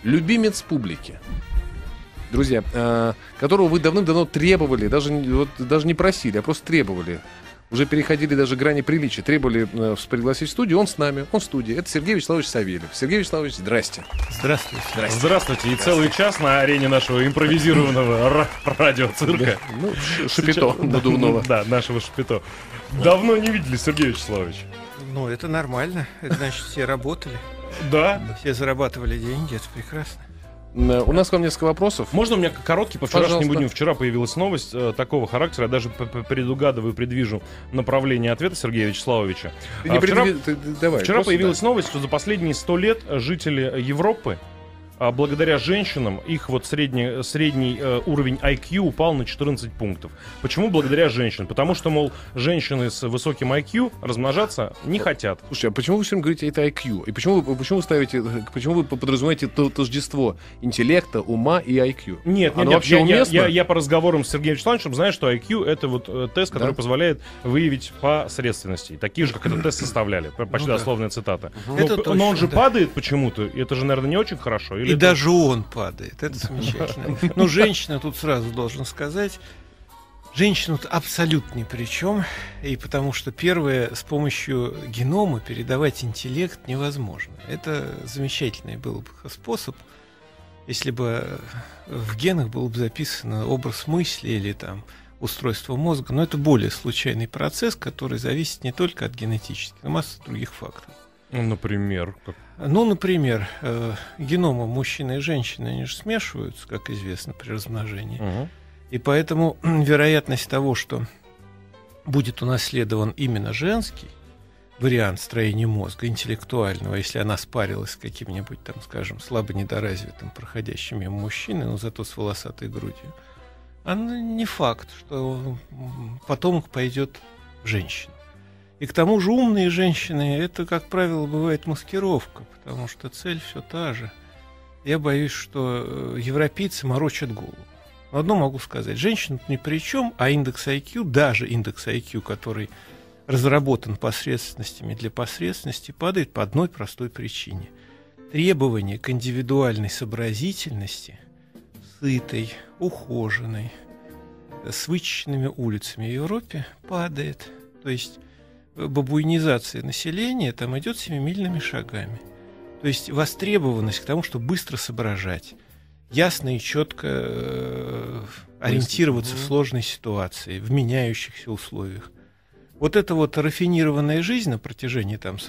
любимец публики, друзья, которого вы давным-давно требовали, даже не просили, а просто требовали, уже переходили даже грани приличия, требовали пригласить в студию, он с нами, он в студии. Это Сергей Вячеславович Савельев. Сергей Вячеславович, здрасте. Здравствуйте. Здравствуйте. И целый час на арене нашего импровизированного радиоцирка. Ну, шапито надувного. Да, нашего шапито. Давно не видели, Сергей Вячеславович. Ну, это нормально. Это значит, все работали. Да. Все зарабатывали деньги, это прекрасно. У нас к вам несколько вопросов. Можно у меня короткий по вчерашнему Пожалуйста. дню? Вчера появилась новость такого характера. Я даже предвижу направление ответа Сергея Вячеславовича. Вчера появилась новость, что за последние 100 лет жители Европы, благодаря женщинам, их вот средний уровень IQ упал на 14 пунктов. Почему благодаря женщинам? Потому что, мол, женщины с высоким IQ размножаться не хотят. Слушайте, а почему вы все время говорите это IQ? И почему вы подразумеваете тождество интеллекта, ума и IQ? Нет, я по разговорам с Сергеем Вячеславовичем знаю, что IQ — это вот тест, который позволяет выявить посредственности. Такие же, как этот тест составляли. Почти дословная цитата. Но он же падает почему-то, и это же, наверное, не очень хорошо. И даже он падает. Это замечательно. Но женщина, тут сразу должен сказать, женщина тут абсолютно ни при чем. И потому что первое, с помощью генома передавать интеллект невозможно. Это замечательный был бы способ, если бы в генах был бы записан образ мысли или там устройство мозга. Но это более случайный процесс, который зависит не только от генетических, но и массы других факторов. Например? Например, геномы мужчины и женщины, они же смешиваются, как известно, при размножении. И поэтому вероятность того, что будет унаследован именно женский вариант строения мозга, интеллектуального, если она спарилась с каким-нибудь, там, скажем, слабо недоразвитым, проходящим мимо мужчиной, но зато с волосатой грудью, она не факт, что потомок пойдет в женщину. И к тому же умные женщины, это, как правило, бывает маскировка, потому что цель все та же. Я боюсь, что европейцы морочат голову. Одно могу сказать, женщина ни при чем, а индекс IQ, даже индекс IQ, который разработан посредственностями для посредственности, падает по одной простой причине. Требование к индивидуальной сообразительности, сытой, ухоженной, с вычищенными улицами в Европе падает. То есть бабуинизация населения там идет семимильными шагами. То есть востребованность к тому, чтобы быстро соображать, ясно и четко ориентироваться в сложной ситуации, в меняющихся условиях. Вот эта вот рафинированная жизнь на протяжении там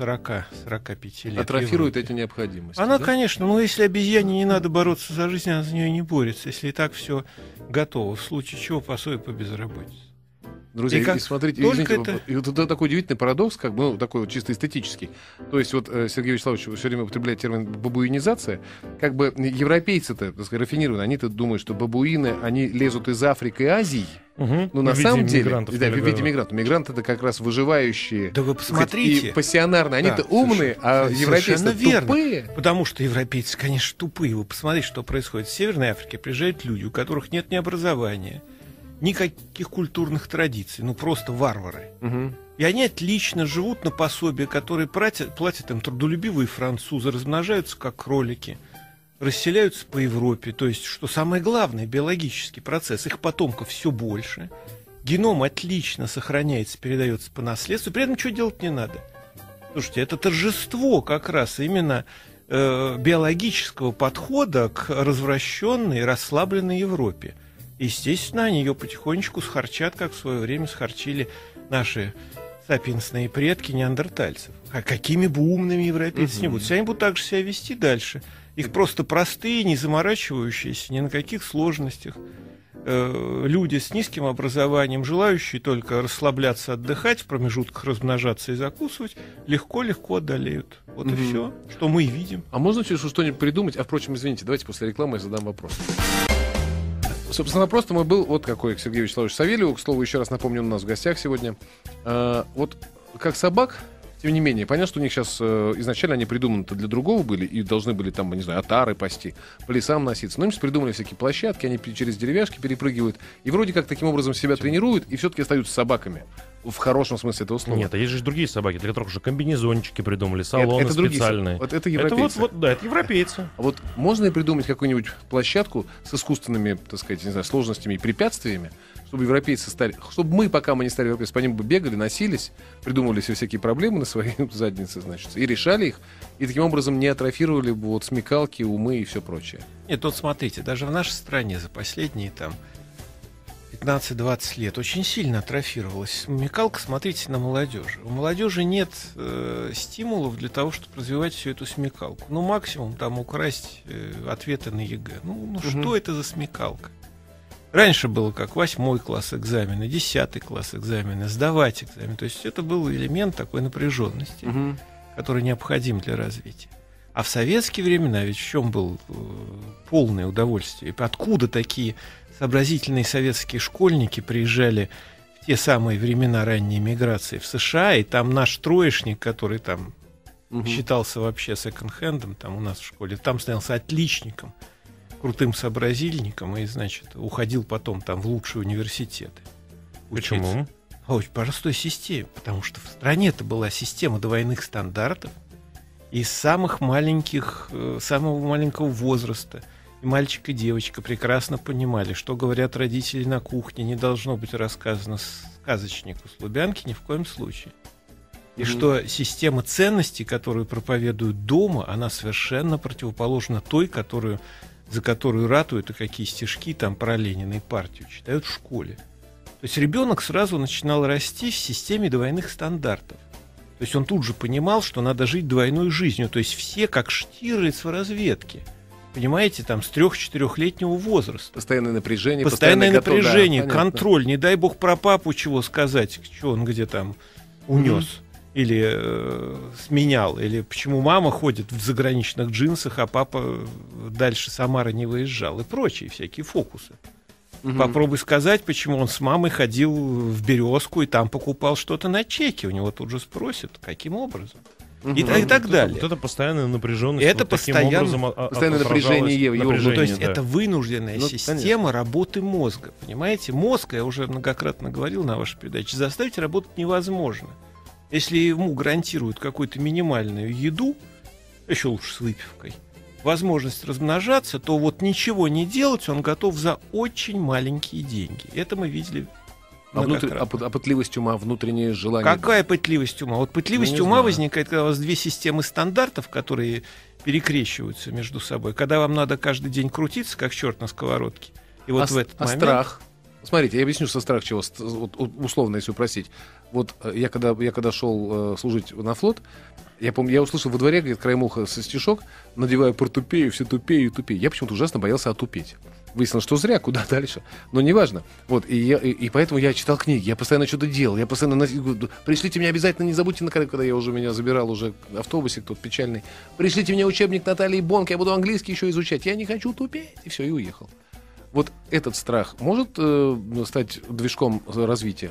40-45 лет атрофирует эти необходимости. Она, да? Конечно, но если обезьяне не надо бороться за жизнь, она за нее не борется, если и так все готово, в случае чего пособие по безработице. Друзья, и смотрите, извините, это такой удивительный парадокс, как бы, такой вот чисто эстетический. То есть вот Сергей Вячеславович все время употребляет термин бабуинизация. Как бы европейцы-то, так сказать, рафинированные, они-то думают, что бабуины, они лезут из Африки и Азии. Но на самом деле, в виде мигрантов. Мигранты — это как раз выживающие. Да вы посмотрите. И пассионарно. Они-то умные, а европейцы тупые. Потому что европейцы, конечно, тупые. Вы посмотрите, что происходит. В Северной Африке приезжают люди, у которых нет ни образования, никаких культурных традиций, просто варвары. И они отлично живут на пособие, которые платят им трудолюбивые французы, размножаются как кролики, расселяются по Европе. То есть, что самое главное, биологический процесс, их потомков все больше, геном отлично сохраняется, передается по наследству, при этом что делать не надо. Слушайте, это торжество как раз именно биологического подхода к развращенной, расслабленной Европе. Естественно, они ее потихонечку схарчат, как в свое время схарчили наши сапиенсные предки неандертальцев. А какими бы умными европейцы не будут, все они будут так же себя вести дальше. Их просто простые, не заморачивающиеся ни на каких сложностях люди с низким образованием, желающие только расслабляться, отдыхать, в промежутках размножаться и закусывать, легко-легко одолеют. Вот и все, что мы и видим. А можно что-нибудь придумать? А, впрочем, извините, давайте после рекламы я задам вопрос. Собственно, вопрос-то мой был вот какой к Сергею Вячеславовичу Савельеву. К слову, еще раз напомню, у нас в гостях сегодня. Вот как собак, тем не менее, понятно, что у них сейчас изначально они придуманы-то для другого были и должны были там, не знаю, отары пасти, по лесам носиться. Но им сейчас придумали всякие площадки, они через деревяшки перепрыгивают и вроде как таким образом себя тренируют и все-таки остаются собаками. в хорошем смысле этого слова. Нет, а есть же другие собаки, для которых уже комбинезончики придумали, салоны это специальные. Это европейцы. Это европейцы. А вот можно ли придумать какую-нибудь площадку с искусственными, так сказать, не знаю, сложностями и препятствиями, чтобы европейцы стали, чтобы мы, пока мы не стали европейцами, по ним бы бегали, носились, придумывали себе всякие проблемы на своей заднице, значит, и решали их, и таким образом не атрофировали бы вот смекалки, умы и все прочее. Нет, вот смотрите, даже в нашей стране за последние там 15-20 лет очень сильно атрофировалась смекалка. Смотрите на молодежи. У молодежи нет стимулов для того, чтобы развивать всю эту смекалку. Ну, максимум там украсть ответы на ЕГЭ. Что это за смекалка? Раньше было как 8 класс экзамена, 10 класс экзамена, сдавать экзамен. То есть это был элемент такой напряженности, который необходим для развития. А в советские времена ведь в чем было полное удовольствие? И откуда такие сообразительные советские школьники приезжали в те самые времена ранней миграции в США, и там наш троечник, который там считался вообще секонд-хендом там у нас в школе, там становился отличником, крутым сообразительником, и, значит, уходил потом там в лучшие университеты. Почему? По очень простой системе, потому что в стране-то была система двойных стандартов, и с самого маленького возраста и мальчик, и девочка прекрасно понимали, что говорят родители на кухне, не должно быть рассказано сказочнику с Лубянки ни в коем случае. И что система ценностей, которую проповедуют дома, она совершенно противоположна той, за которую ратуют, и какие стишки там про Ленина и партию читают в школе. То есть ребенок сразу начинал расти в системе двойных стандартов. То есть он тут же понимал, что надо жить двойной жизнью. То есть все как Штирлиц в разведке. Понимаете, там с 3-4-летнего возраста. Постоянное напряжение. Постоянное напряжение, да, контроль. Не дай бог про папу чего сказать, что он где там унес. Или сменял. Или почему мама ходит в заграничных джинсах, а папа дальше Самары не выезжал. И прочие всякие фокусы. Попробуй сказать, почему он с мамой ходил в Березку и там покупал что-то на чеке. У него тут же спросят, каким образом. И так далее. Вот это постоянная напряженность. Это вот постоянное напряжение. То есть это вынужденная система работы мозга. Понимаете? Мозг, я уже многократно говорил на вашей передаче, заставить работать невозможно. Если ему гарантируют какую-то минимальную еду, еще лучше с выпивкой, возможность размножаться, то вот ничего не делать он готов за очень маленькие деньги. Это мы видели. А пытливость ума, внутреннее желание. Какая пытливость ума? Вот пытливость ума возникает, когда у вас две системы стандартов, которые перекрещиваются между собой. Когда вам надо каждый день крутиться, как черт на сковородке. И вот в этот момент... страх? Смотрите, я объясню, со страх чего, условно, если упросить. Вот я когда шел служить на флот, я помню, я услышал во дворе, где краем уха со стишок, надеваю портупею, все тупее и тупее. Я почему-то ужасно боялся отупеть. Выяснилось, что зря, куда дальше. Но неважно. Вот, и поэтому я читал книги, я постоянно что-то делал, я постоянно... Пришлите мне обязательно, не забудьте, когда меня забирал уже в автобусе, кто-то печальный. Пришлите мне учебник Натальи Бонк, я буду английский еще изучать. Я не хочу тупеть. И все, и уехал. Вот этот страх может стать движком развития?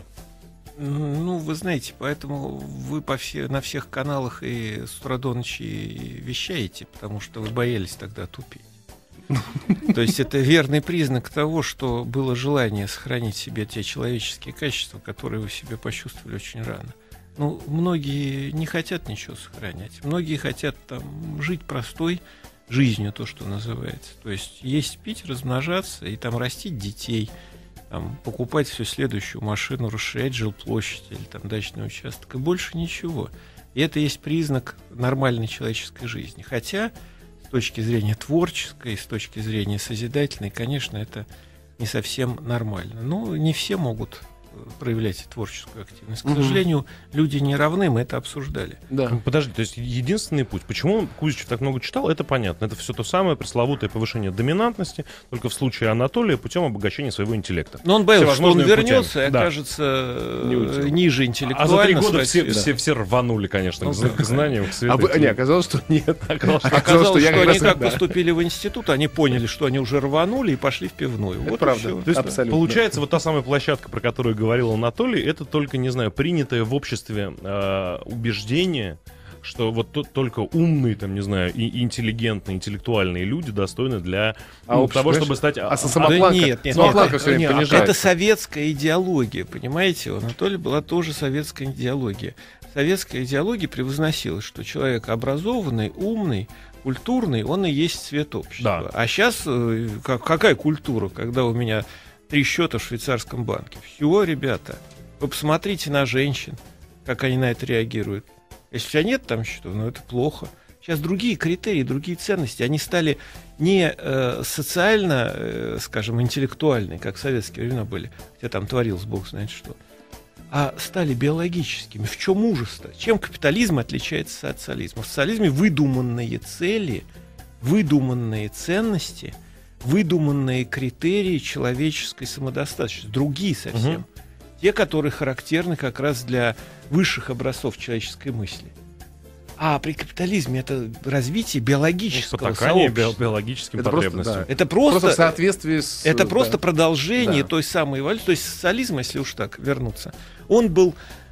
Ну, вы знаете, поэтому вы на всех каналах и с утра до ночи вещаете, потому что вы боялись тогда тупить. То есть это верный признак того, что было желание сохранить в себе те человеческие качества, которые вы в себе почувствовали очень рано. Ну, многие не хотят ничего сохранять. Многие хотят там жить простой жизнью, то, что называется. То есть есть, пить, размножаться и там растить детей, там, покупать всю следующую машину, расширять жилплощадь или там дачный участок, и больше ничего. И это есть признак нормальной человеческой жизни. Хотя с точки зрения творческой, с точки зрения созидательной, конечно, это не совсем нормально. Но не все могут проявлять творческую активность. К сожалению, люди не равны, мы это обсуждали. Да. Подожди, то есть единственный путь, почему Кузичев так много читал, это понятно. Это все то самое пресловутое повышение доминантности, только в случае Анатолия путем обогащения своего интеллекта. Но он боялся, что он вернется и окажется ниже интеллектуально. А за 3 года все рванули, конечно, к знаниям, к святым. Не, оказалось, что нет. Оказалось, что они как поступили в институт, они поняли, что они уже рванули и пошли в пивную. Вот правда. То есть получается, вот та самая площадка, про которую говорил Анатолий, это только, не знаю, принятое в обществе убеждение, что вот только умные, там, не знаю, и интеллигентные, интеллектуальные люди достойны для того, чтобы стать... Самопланка все время понижает. Это советская идеология, понимаете? У Анатолия была тоже советская идеология. Советская идеология превозносила, что человек образованный, умный, культурный, он и есть цвет общества. Да. А сейчас какая культура, когда у меня 3 счета в швейцарском банке? Все, ребята, вы посмотрите на женщин, как они на это реагируют. Если у тебя нет там счетов, ну это плохо. Сейчас другие критерии, другие ценности. Они стали не социально, скажем, интеллектуальные, как в советские времена были, хотя там творилось бог знает что, а стали биологическими. В чем ужас-то? Чем капитализм отличается от социализма? В социализме выдуманные цели, выдуманные ценности, выдуманные критерии человеческой самодостаточности. Другие совсем. Те, которые характерны как раз для высших образцов человеческой мысли. А при капитализме это развитие биологического сообщества. Биологическим потребностям. Это просто в соответствии с... Это просто продолжение той самой эволюции. То есть социализм, если уж так вернуться, он был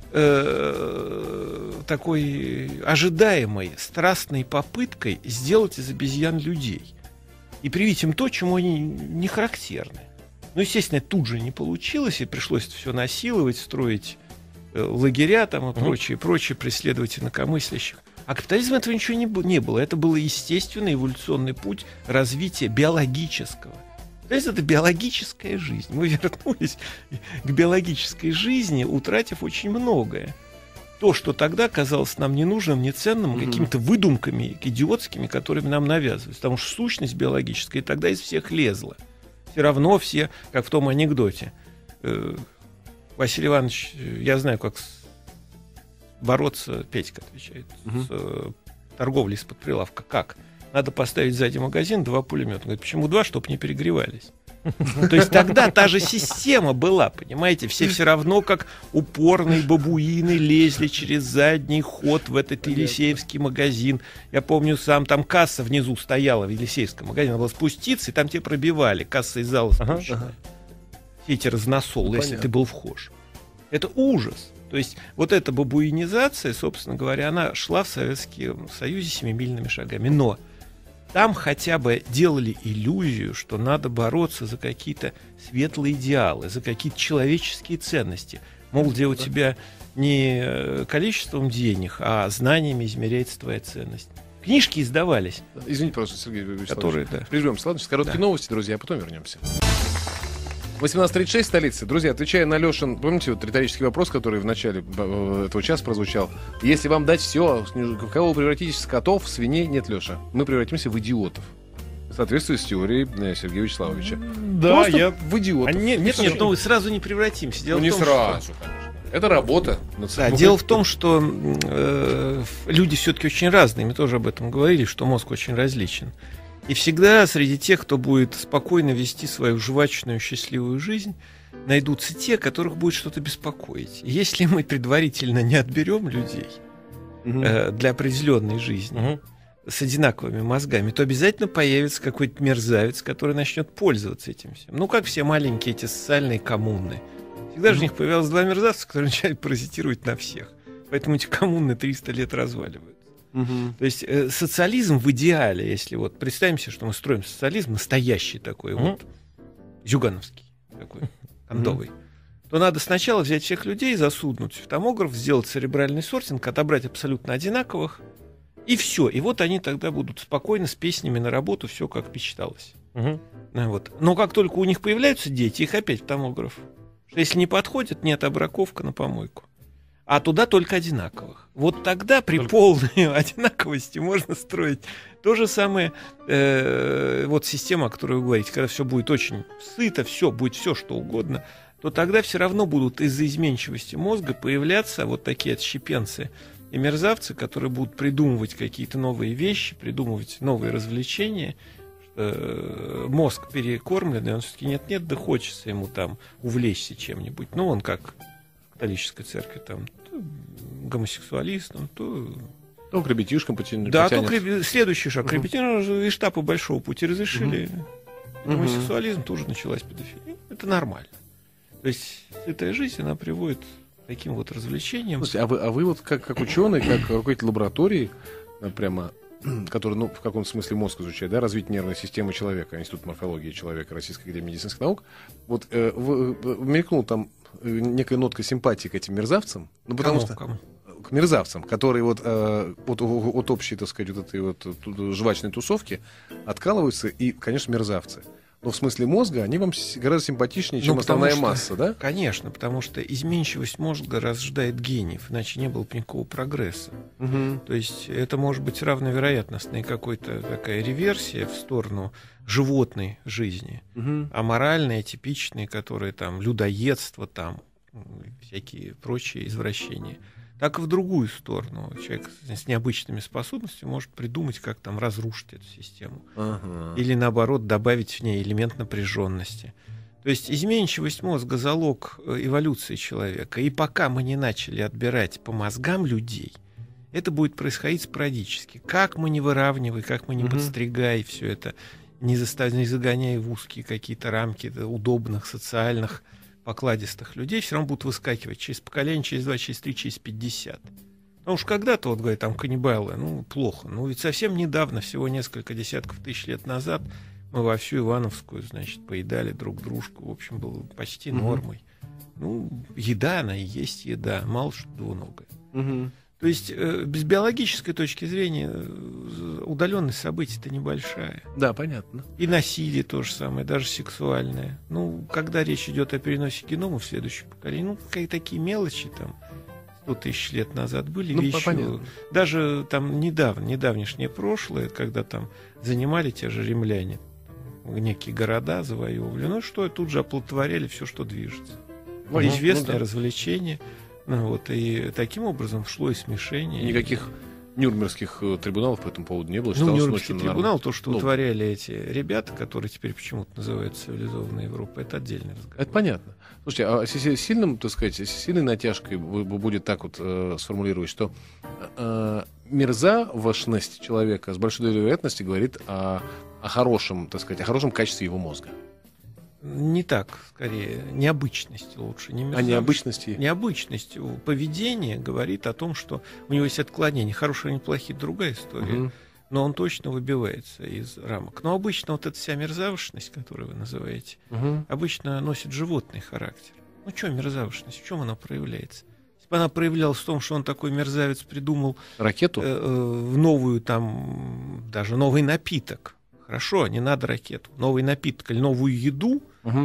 такой ожидаемой, страстной попыткой сделать из обезьян людей. И привить им то, чему они не характерны. Ну, естественно, тут же не получилось, и пришлось это все насиловать, строить лагеря там и прочее, преследовать инакомыслящих. А капитализм этого ничего не было. Это был естественный эволюционный путь развития биологического. То есть это биологическая жизнь. Мы вернулись к биологической жизни, утратив очень многое. То, что тогда казалось нам ненужным, неценным, какими-то выдумками идиотскими, которыми нам навязывались. Потому что сущность биологическая тогда из всех лезла. Все равно все, как в том анекдоте. Василий Иванович, я знаю, как бороться, Петька отвечает, с торговлей из-под прилавка. Как? Надо поставить сзади магазин 2 пулемета. Он говорит, почему 2? Чтобы не перегревались. То есть тогда та же система была, понимаете? Все равно, как упорные бабуины, лезли через задний ход в этот Елисеевский магазин. Я помню, сам там касса внизу стояла в Елисеевском магазине. Надо было спуститься, и там тебе пробивали. Касса из зала спущена. Все эти разносолы, если ты был вхож. Это ужас. То есть вот эта бабуинизация, собственно говоря, она шла в Советском Союзе семимильными шагами. Но там хотя бы делали иллюзию, что надо бороться за какие-то светлые идеалы, за какие-то человеческие ценности. Мол, где у тебя не количеством денег, а знаниями измеряется твоя ценность. Книжки издавались. Извините, пожалуйста, Сергей Вячеславович. Которые, да. Прервемся. Ладно, сейчас короткие новости, друзья, а потом вернемся. 18:36, столица. Друзья, отвечая на Лешин, помните вот риторический вопрос, который в начале этого часа прозвучал? Если вам дать все, в кого вы превратитесь? В котов, в свиней? Нет, Леша. Мы превратимся в идиотов. В соответствии с теорией Сергея Вячеславовича. Да, просто в идиотов. Нет, но мы сразу не превратимся. Дело в том, сразу, конечно. Это работа над собой. Да, дело в том, что люди все-таки очень разные. Мы тоже об этом говорили, что мозг очень различен. И всегда среди тех, кто будет спокойно вести свою жвачную, счастливую жизнь, найдутся те, которых будет что-то беспокоить. Если мы предварительно не отберем людей для определенной жизни с одинаковыми мозгами, то обязательно появится какой-то мерзавец, который начнет пользоваться этим всем. Ну, как все маленькие эти социальные коммуны. Всегда же у них появлялось 2 мерзавца, которые начали паразитировать на всех. Поэтому эти коммуны 300 лет разваливаются. То есть социализм в идеале, если вот представим себе, что мы строим социализм настоящий такой, вот зюгановский такой, кондовый, то надо сначала взять всех людей, засунуть в томограф, сделать церебральный сортинг, отобрать абсолютно одинаковых, и все. И вот они тогда будут спокойно с песнями на работу, все как мечталось. Вот. Но как только у них появляются дети, их опять в томограф. Если не подходят, нет, обраковка на помойку. А туда только одинаковых. Вот тогда при полной одинаковости можно строить то же самое, вот система, о которой вы говорите, когда все будет очень сыто, все будет все что угодно, то тогда все равно будут из-за изменчивости мозга появляться вот такие отщепенцы и мерзавцы, которые будут придумывать какие-то новые вещи, придумывать новые развлечения. Мозг перекормленный, он все-таки нет-нет, да хочется ему там увлечься чем-нибудь. Ну, он как католической церкви, там, то гомосексуалистом, то к ребятишкам потянет. Да, то следующий шаг. Ребятишкам из штаба большого пути разрешили. Гомосексуализм тоже началась педофилия. Это нормально. То есть эта жизнь, она приводит таким вот развлечением. Слушайте, а вы вот как ученый, как руководитель лаборатории, прямо, который, в каком-то смысле мозг изучает, да, развитие нервной системы человека, Институт морфологии человека Российской академии медицинских наук, вот мелькнул там некая нотка симпатии к этим мерзавцам, потому что к мерзавцам, которые от общей, так сказать, вот этой вот жвачной тусовки откалываются, и, конечно, мерзавцы. Но в смысле мозга они вам гораздо симпатичнее, чем основная масса, да? Конечно, потому что изменчивость мозга рождает гениев, иначе не было бы никакого прогресса. Угу. То есть это может быть равновероятностная какая-то такая реверсия в сторону животной жизни, аморальные, типичные, которые там людоедство, там всякие прочие извращения. Так и в другую сторону. Человек с необычными способностями может придумать, как там разрушить эту систему. Или, наоборот, добавить в ней элемент напряженности. То есть изменчивость мозга — залог эволюции человека. И пока мы не начали отбирать по мозгам людей, это будет происходить спорадически. Как мы не выравнивай, как мы не подстригай все это, не загоняя в узкие какие-то рамки удобных, социальных, покладистых людей, все равно будут выскакивать через поколение, через 2, через 3, через 50. Потому что когда-то, вот говорят, там каннибалы, плохо. Ведь совсем недавно, всего несколько десятков тысяч лет назад, мы во всю Ивановскую, значит, поедали друг дружку. В общем, было почти нормой. Еда, она и есть еда. Мало что двуногая. То есть, с биологической точки зрения, удаленность событий-то небольшая. Да, понятно. И насилие то же самое, даже сексуальное. Когда речь идет о переносе генома в следующее поколение, какие такие мелочи там 100 тысяч лет назад были вещи. Понятно. Даже там недавнешнее прошлое, когда там занимали те же римляне некие города, завоевывали. Что тут же оплодотворяли все, что движется. Известное развлечение. И таким образом шло и смешение. Никаких нюрнбергских трибуналов по этому поводу не было. Нюрнбергский трибунал, то, что утворяли эти ребята, которые теперь почему-то называются цивилизованной Европой, это отдельный разговор. Это понятно. Слушайте, а сильной натяжкой будет так вот сформулировать, что мерзавошность человека с большой долей вероятности говорит о хорошем, так сказать, о хорошем качестве его мозга. Не так, скорее, необычность лучше. Не необычности? Необычность поведения говорит о том, что у него есть отклонения. Хорошие или плохие — другая история. Но он точно выбивается из рамок. Но обычно вот эта вся мерзавошность, которую вы называете, обычно носит животный характер. Что мерзавошность? В чем она проявляется? Если бы она проявлялась в том, что он такой мерзавец придумал ракету, новую даже новый напиток. Хорошо, не надо ракету. Новый напиток или новую еду,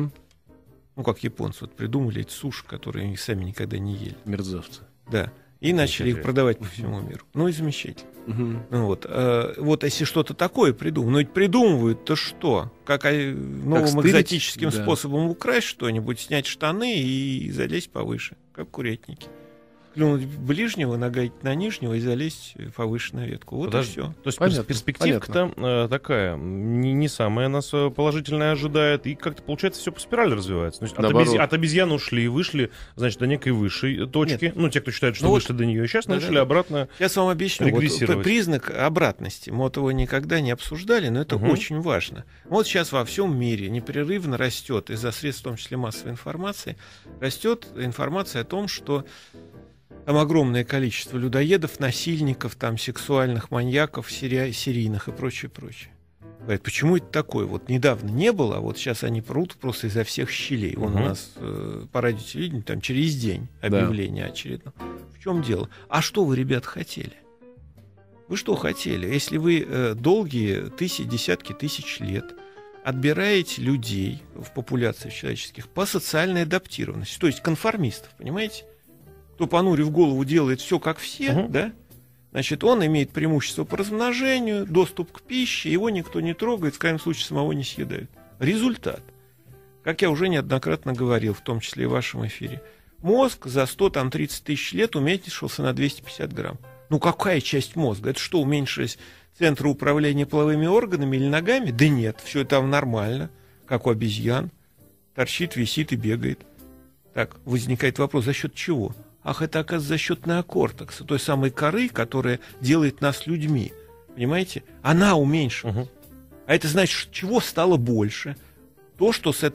как японцы придумали эти суши, которые они сами никогда не ели. Мерзавцы. Да. И начали их продавать по всему миру. И замечательно. Если что-то такое придумают. Но ведь придумывают-то что? Как новым экзотическим способом украсть что-нибудь, снять штаны и залезть повыше, как курятники. Клюнуть ближнего, нагадить на нижнего и залезть повыше на ветку. И все. То есть перспективка-то такая, не самая нас положительная ожидает, и как-то, получается, все по спирали развивается. То есть от обезьян ушли и вышли, значит, до некой высшей точки. Нет. Те, кто считает, что вышли до нее, сейчас начали обратно Сейчас вам объясню. Признак обратности. Мы его никогда не обсуждали, но это очень важно. Сейчас во всем мире непрерывно растет, из-за средств, в том числе массовой информации, растет информация о том, что там огромное количество людоедов, насильников, сексуальных маньяков, серийных и прочее. Говорят, почему это такое? Недавно не было, а сейчас они прут просто изо всех щелей. У нас по радио телевидению через день объявление очередное. В чем дело? А что вы, ребят, хотели? Вы что хотели? Если вы долгие десятки тысяч лет отбираете людей в популяциях человеческих по социальной адаптированности, то есть конформистов, понимаете? Кто, понурив голову, делает все как все, да? Значит, он имеет преимущество по размножению, доступ к пище, его никто не трогает, в крайнем случае самого не съедают. Результат. Как я уже неоднократно говорил, в том числе и в вашем эфире, мозг за 130 тысяч лет уменьшился на 250 грамм. Какая часть мозга? Это что, уменьшились центры управления половыми органами или ногами? Да нет, все там нормально, как у обезьян. Торчит, висит и бегает. Так, возникает вопрос, за счет чего? Это, оказывается, за счет неокортекса, той самой коры, которая делает нас людьми. Понимаете? Она уменьшилась. А это значит, чего стало больше? то, что с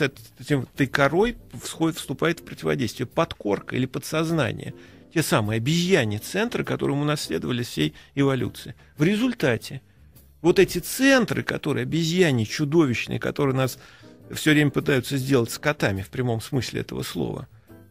этой корой вступает в противодействие. Подкорка или подсознание. Те самые обезьяньи центры, которые мы унаследовали всей эволюции. В результате вот эти центры, которые обезьяньи, чудовищные, которые нас все время пытаются сделать скотами в прямом смысле этого слова,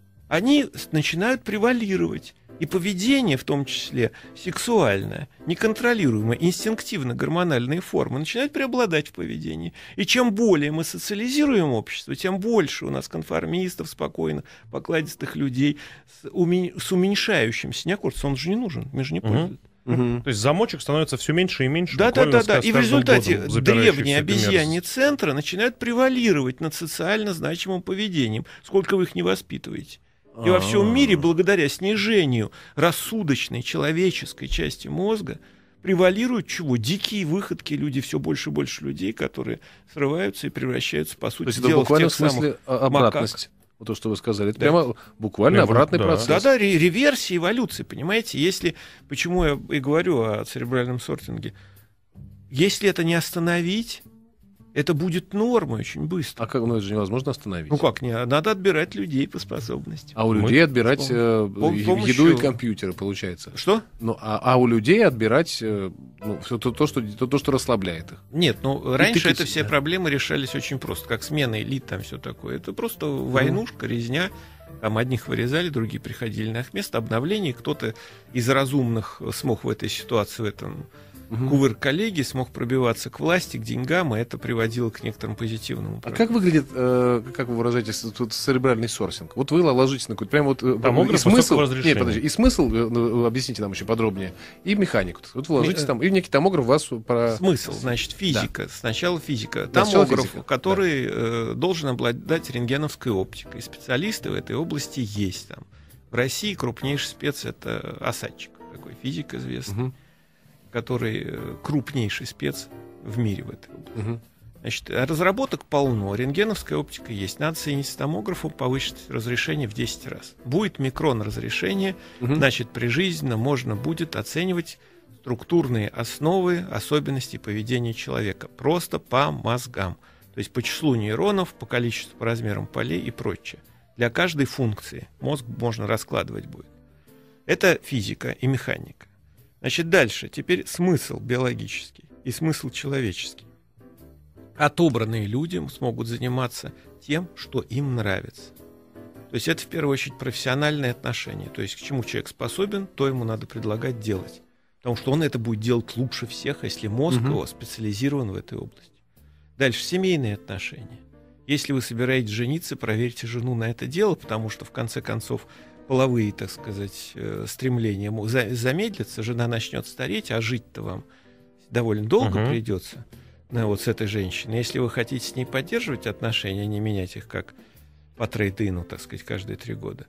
они начинают превалировать. И поведение, в том числе сексуальное, неконтролируемое, инстинктивно-гормональные формы начинают преобладать в поведении. И чем более мы социализируем общество, тем больше у нас конформистов, спокойно, покладистых людей с уменьшающимся неаккордом. Он же не нужен, мы же не пользуемся. То есть замочек становится все меньше и меньше. Да. И в результате древние обезьяньи центры начинают превалировать над социально значимым поведением, сколько вы их не воспитываете. И во всем мире, благодаря снижению рассудочной человеческой части мозга, превалируют чего? Дикие выходки, люди, все больше и больше людей, которые срываются и превращаются, по сути дела, в тех самых обратность. Вот то, что вы сказали, это прямо буквально обратный процесс. Да, реверсия эволюции, понимаете? Почему я и говорю о церебральном сортинге, если это не остановить, это будет нормой очень быстро. А как, это же невозможно остановить. Ну как, надо отбирать людей по способностям. А у людей отбирать еду и компьютеры, получается. Что? А у людей отбирать все то, что расслабляет их. Нет, раньше все проблемы решались очень просто, как смена элит, там все такое. Это просто войнушка, резня. Там одних вырезали, другие приходили на их место. Обновление. Кто-то из разумных смог в этой ситуации, в этом кувырк коллеги, смог пробиваться к власти, к деньгам, и это приводило к некоторому позитивному. А как выглядит, как вы выражаетесь, церебральный сорсинг? Вот вы ложитесь на какой-то прям вот и смысл. Нет, подожди, и смысл, объясните нам еще подробнее, и механику. Вот вы ложитесь там, и некий томограф вас про... Смысл, значит, физика. Да. Сначала физика. Томограф, который должен обладать рентгеновской оптикой. Специалисты в этой области есть там. В России крупнейший спец — это Осадчик, такой физик известный, который крупнейший спец в мире в этой области. Значит, разработок полно, рентгеновская оптика есть. Надо соединить с томографом, повысить разрешение в 10 раз. Будет микрон разрешения, значит, прижизненно можно будет оценивать структурные основы, особенности поведения человека. Просто по мозгам. То есть по числу нейронов, по количеству, по размерам полей и прочее. Для каждой функции мозг можно раскладывать будет. Это физика и механика. Значит, дальше. Теперь смысл биологический и смысл человеческий. Отобранные люди смогут заниматься тем, что им нравится. То есть это, в первую очередь, профессиональные отношения. То есть к чему человек способен, то ему надо предлагать делать. Потому что он это будет делать лучше всех, если мозг его специализирован в этой области. Дальше. Семейные отношения. Если вы собираетесь жениться, проверьте жену на это дело, потому что, в конце концов, половые, так сказать, стремления замедлятся, жена начнет стареть, а жить-то вам довольно долго придется с этой женщиной. Если вы хотите с ней поддерживать отношения, а не менять их как по трейд-ину, так сказать, каждые 3 года,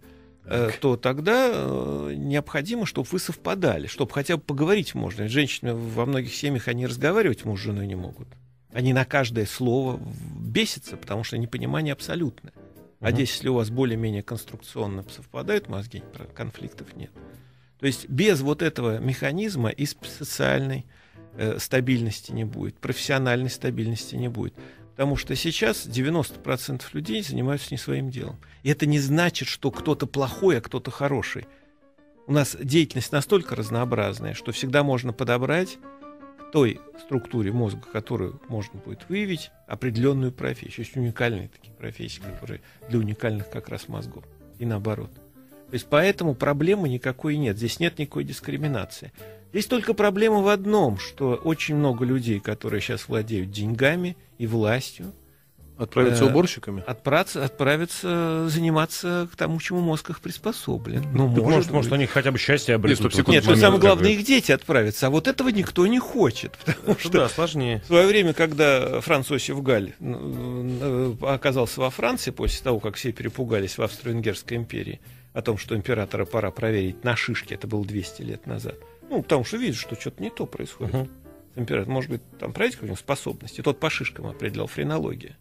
то тогда необходимо, чтобы вы совпадали, чтобы хотя бы поговорить можно. Женщины во многих семьях, они разговаривать муж с женой не могут. Они на каждое слово бесятся, потому что непонимание абсолютное. А здесь, если у вас более-менее конструкционно совпадают мозги, конфликтов нет. То есть без вот этого механизма и социальной стабильности не будет, профессиональной стабильности не будет. Потому что сейчас 90% людей занимаются не своим делом. И это не значит, что кто-то плохой, а кто-то хороший. У нас деятельность настолько разнообразная, что всегда можно подобрать к той структуре мозга, которую можно будет выявить, определенную профессию. Есть уникальные такие профессии, которые для уникальных как раз мозгов. И наоборот. То есть поэтому проблемы никакой нет. Здесь нет никакой дискриминации. Здесь только проблема в одном, что очень много людей, которые сейчас владеют деньгами и властью, отправятся уборщиками? Отправятся заниматься к тому, чему мозг их приспособлен. Может, они хотя бы счастье обретут. Нет, самое главное, их дети отправятся. А вот этого никто не хочет. Потому что сложнее. В свое время, когда Франц Иосиф Галь оказался во Франции, после того, как все перепугались в Австро-Венгерской империи о том, что императора пора проверить на шишке, это было 200 лет назад. Потому что видят, что что-то не то происходит. Император, может быть, там проверить какие-нибудь способности. Тот по шишкам определял, френология.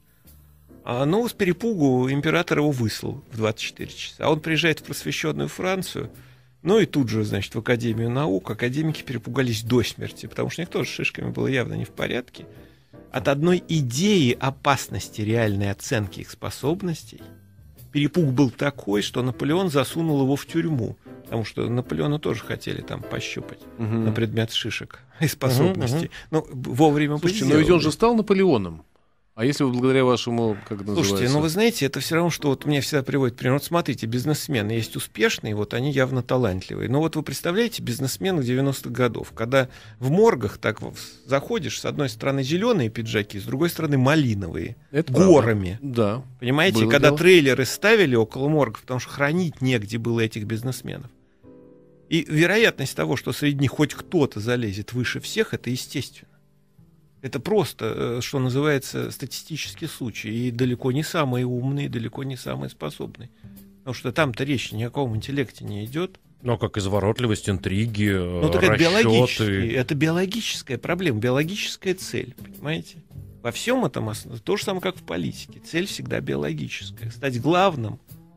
Но с перепугу император его выслал в 24 часа. А он приезжает в просвещенную Францию, и тут же, значит, в Академию наук. Академики перепугались до смерти, потому что у них тоже с шишками было явно не в порядке. от одной идеи опасности реальной оценки их способностей. Перепуг был такой, что Наполеон засунул его в тюрьму, потому что Наполеона тоже хотели там пощупать на предмет шишек и способностей. Но вовремя бы сделали. Но ведь он же стал Наполеоном. А если вы благодаря вашему, как это называется? Слушайте, вы знаете, это все равно, что вот мне всегда приводит пример. Вот смотрите, бизнесмены есть успешные, вот они явно талантливые. Но вот вы представляете бизнесменов 90-х годов, когда в моргах так заходишь, с одной стороны зеленые пиджаки, с другой стороны малиновые, это горами. Да. Понимаете, когда дело. Трейлеры ставили около моргов, потому что хранить негде было этих бизнесменов. И вероятность того, что среди них хоть кто-то залезет выше всех, это естественно. Это просто, что называется, статистический случай. И далеко не самый умный, далеко не самый способный. Потому что там-то речь ни о каком интеллекте не идет. Ну, как изворотливость, интриги, расчеты. Это биологическая проблема, биологическая цель, понимаете? Во всем этом то же самое, как в политике. Цель всегда биологическая. Стать главным,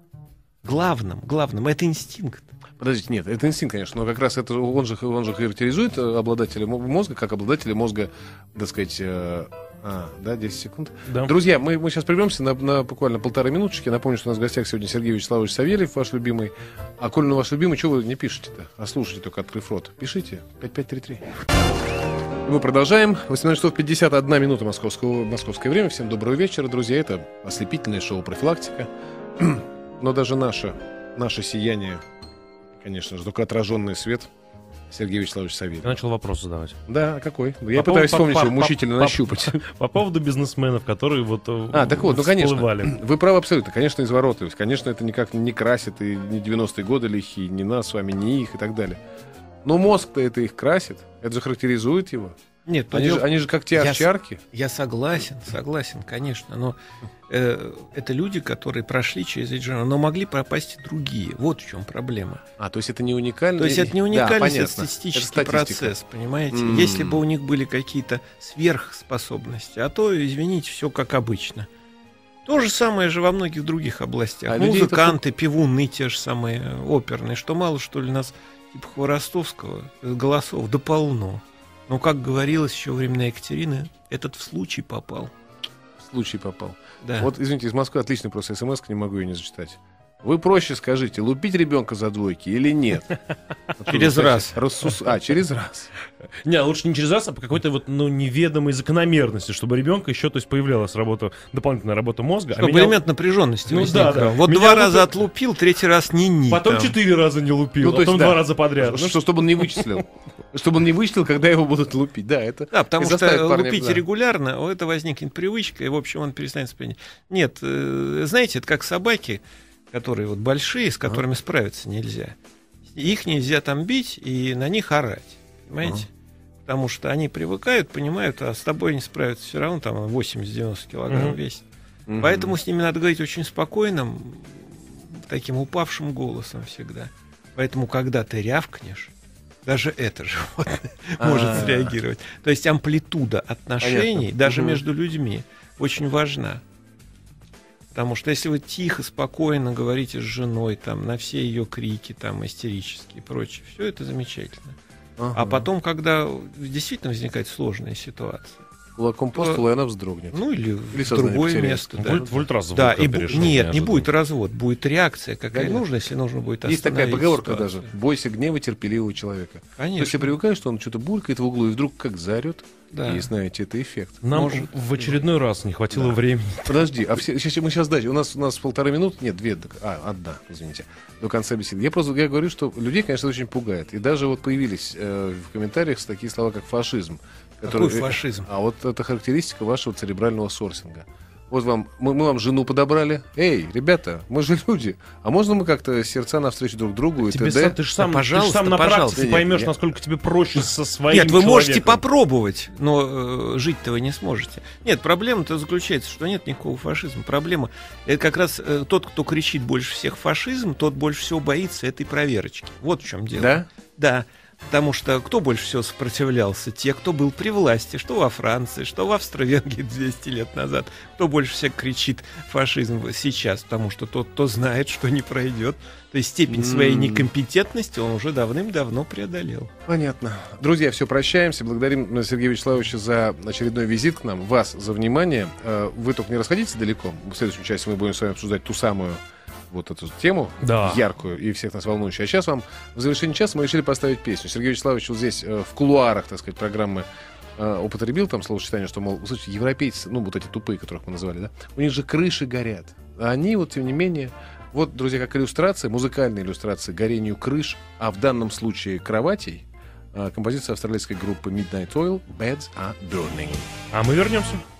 это инстинкт. Подождите, нет, это инстинкт, конечно, но как раз это он же характеризует обладателя мозга как обладателя мозга, так сказать, 10 секунд. Да. Друзья, мы сейчас прервемся на буквально 1,5 минуточки. Напомню, что у нас в гостях сегодня Сергей Вячеславович Савельев, ваш любимый. А коль он ваш любимый, чего вы не пишете-то? А слушайте только, открыв рот. Пишите 5533. Мы продолжаем. 18 часов 51 минута московское время. Всем доброго вечера, друзья. Это ослепительное шоу «Профилактика». Но даже наше сияние, конечно же, только отраженный свет. Сергей Вячеславович Савельев. Я начал вопрос задавать. Да, какой? Я пытаюсь вспомнить его, мучительно нащупать. По поводу бизнесменов, которые вот так вот, конечно, вы правы абсолютно. Конечно, изворотливость. Конечно, это никак не красит, и не 90-е годы лихие, ни нас с вами, ни их и так далее. Но мозг-то это их красит. Это же характеризует его. Нет, они же как те овчарки. Я согласен, конечно. Но это люди, которые прошли через эти жанры, но могли пропасть и другие. Вот в чем проблема. То есть это не уникальный... То есть это не уникальный статистический процесс, понимаете? Если бы у них были какие-то сверхспособности, а то, извините, все как обычно. То же самое же во многих других областях. Музыканты, певуны те же самые, оперные. Что мало, что ли, нас типа Хворостовского голосов да полно. Но, как говорилось еще во времена Екатерины, этот в случай попал. В случай попал. Да. Вот, извините, из Москвы отличный просто смс, не могу ее не зачитать. Вы проще скажите, лупить ребенка за двойки или нет? Через раз. Через раз. Не, лучше не через раз, а по какой-то вот неведомой закономерности, чтобы ребенка еще, то есть, появлялась дополнительная работа мозга. Чтобы элемент напряженности возникал. Да. Вот два раза отлупил, 3-й раз не-не. Потом 4 раза не лупил, потом 2 раза подряд. Чтобы он не вычислил. Чтобы он не вычислил, когда его будут лупить. Да, потому что лупить регулярно, это возникнет привычка, и, в общем, он перестанет вспоминать. Нет, знаете, это как собаки, которые вот большие, с которыми справиться нельзя. Их нельзя там бить и на них орать. Понимаете? Потому что они привыкают, понимают, а с тобой не справятся все равно, там 80-90 килограмм весит. Поэтому с ними надо говорить очень спокойным, таким упавшим голосом всегда. Поэтому, когда ты рявкнешь, даже это животное может среагировать. То есть амплитуда отношений, даже между людьми, очень важна. Потому что если вы тихо, спокойно говорите с женой там, на все ее крики там, истерические и прочее, все это замечательно. А потом, когда действительно возникает сложная ситуация, кулаком по столу, и она вздрогнет. Или в другое место. Да. В ультразвук. Да, не будет развод, будет реакция, какая нужна, если нужно будет остановить. Есть такая поговорка даже: бойся гнева терпеливого человека. Конечно. То есть я привыкаю, что он что-то булькает в углу, и вдруг как заорет. Да. И знаете, это эффект. Нам в очередной раз не хватило времени. Подожди, мы сейчас дальше. У нас 1,5 минуты, нет, 2, одна, извините, до конца беседы. Я говорю, что людей, конечно, очень пугает. И даже вот появились в комментариях такие слова, как фашизм. Какой фашизм? А вот это характеристика вашего церебрального сорсинга. Вот мы вам жену подобрали. Эй, ребята, мы же люди. А можно мы как-то сердца навстречу друг другу? Ты же сам на практике поймешь, насколько тебе проще со своим человеком. Нет, вы можете попробовать, но жить-то вы не сможете. Нет, проблема-то заключается, что нет никакого фашизма. Проблема — это как раз тот, кто кричит больше всех фашизм, тот больше всего боится этой проверочки. Вот в чем дело. Да? Да. Потому что кто больше всего сопротивлялся? Те, кто был при власти, что во Франции, что в Австро-Венгрии 200 лет назад. Кто больше всех кричит фашизм сейчас? Потому что тот, кто знает, что не пройдет. То есть степень своей некомпетентности он уже давным-давно преодолел. Понятно. Друзья, все, прощаемся. Благодарим Сергея Вячеславовича за очередной визит к нам. Вас за внимание. Вы только не расходитесь далеко. В следующем часе мы будем с вами обсуждать ту самую вот эту тему, яркую и всех нас волнующую. А сейчас вам в завершении часа мы решили поставить песню. Сергей Вячеславович вот здесь в кулуарах, так сказать, программы употребил там словосочетание, что, мол, слушайте, европейцы, ну, вот эти тупые, которых мы называли, да, у них же крыши горят. А они, вот, тем не менее, вот, друзья, как иллюстрация, музыкальная иллюстрация горению крыш, а в данном случае кроватей, композиция австралийской группы Midnight Oil «Beds are Burning». А мы вернемся.